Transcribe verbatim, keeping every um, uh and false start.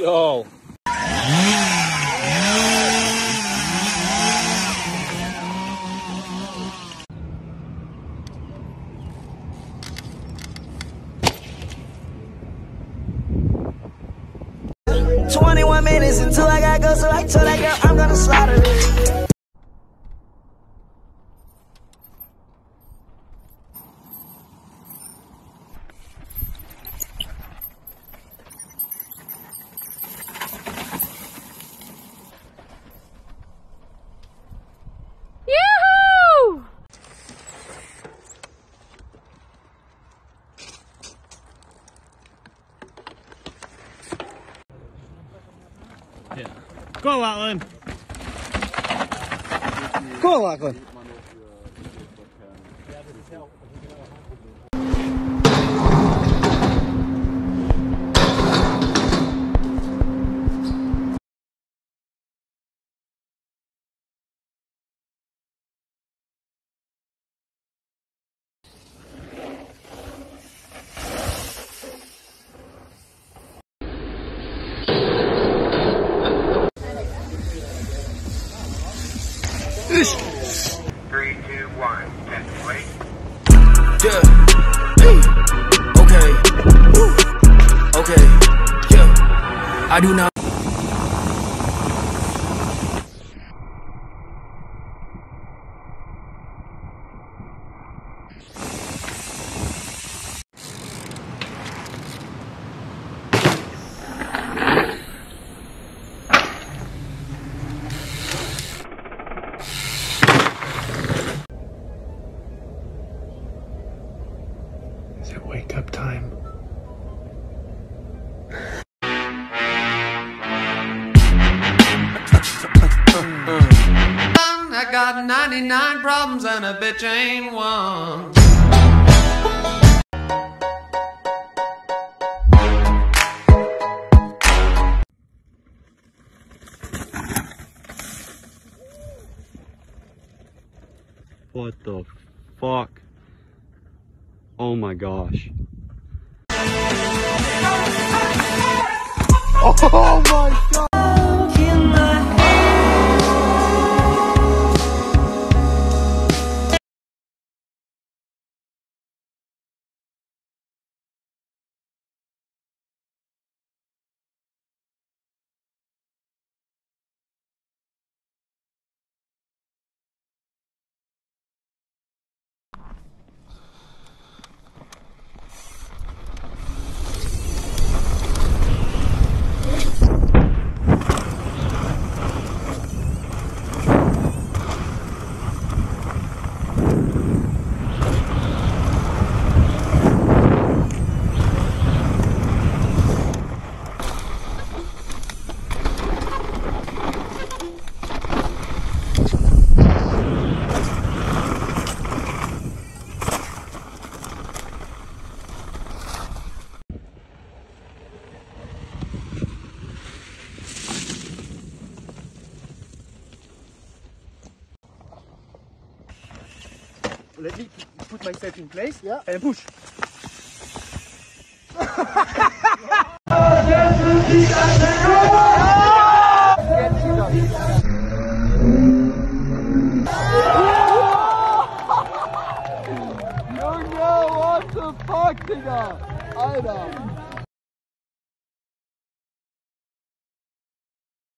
Yo. twenty-one minutes until I gotta go, so I told that girl I'm gonna slaughter it. Yoo-hoo! Yeah. Go on, Lachlan. Go on, Lachlan. Three, two, one, ten, wait. Yeah. Hey. Okay. Woo. Okay. Yeah. I do not. Is it wake up time? I got ninety-nine problems and a bitch ain't one. What the fuck? Oh my gosh. Oh my god! Let me put myself in place, yeah, and push. Junge, what the fuck, Digga? Alter.